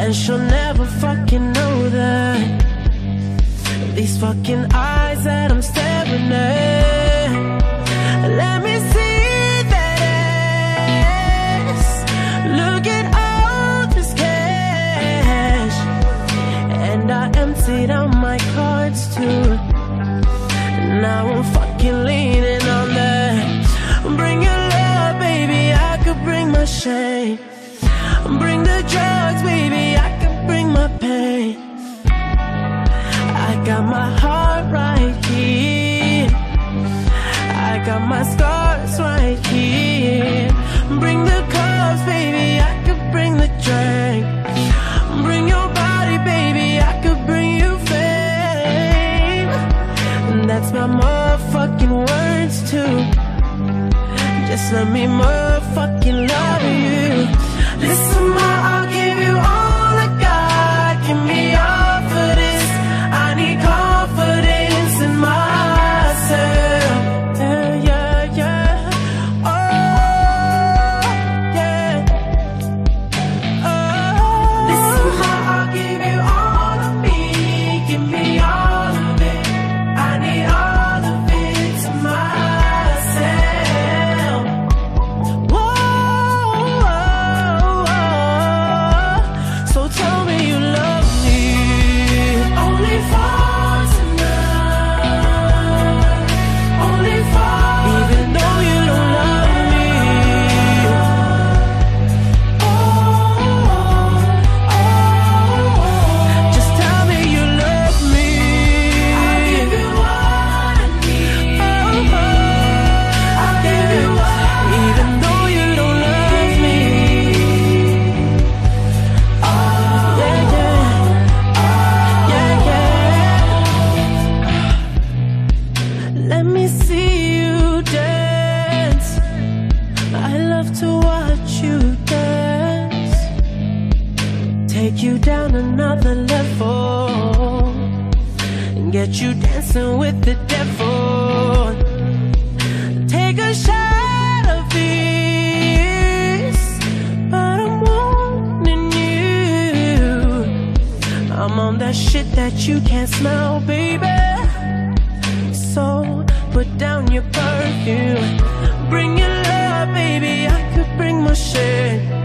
and she'll never fucking know that. These fucking eyes that I'm staring at, let me see that ass. Look at all this cash, and I emptied out my cards too. Now I'm fucking leaning on that. Bring your love, baby, I could bring my shame. Bring the drugs, baby, I could bring my pain. I got my heart right here, I got my scars right here. Bring the cups, baby, I could bring the drink. Bring your body, baby, I could bring you fame. And that's my motherfucking words too. Just let me motherfucking love you. Listen, ma, I'll give you all I got. Give me all for this. I need confidence in myself. Yeah, yeah, yeah. Oh, yeah. Oh. Listen, ma, I'll give you all of me. Give me all of it. I need all of it to myself. Whoa, so tell me you love me. Only for tonight. Only for. Even though you don't love me. Oh, oh, oh. Just tell me you love me. I'll give you what I need. Oh, oh. I'll give you what I need. Even though you don't love me. Oh, yeah, yeah. Yeah, yeah. Let me see you dance. I love to watch you dance. Take you down another level and get you dancing with the devil. Take a shot of this, but I'm wanting you. I'm on that shit that you can't smell, baby. So put down your perfume. Bring your love, baby, I could bring my shit.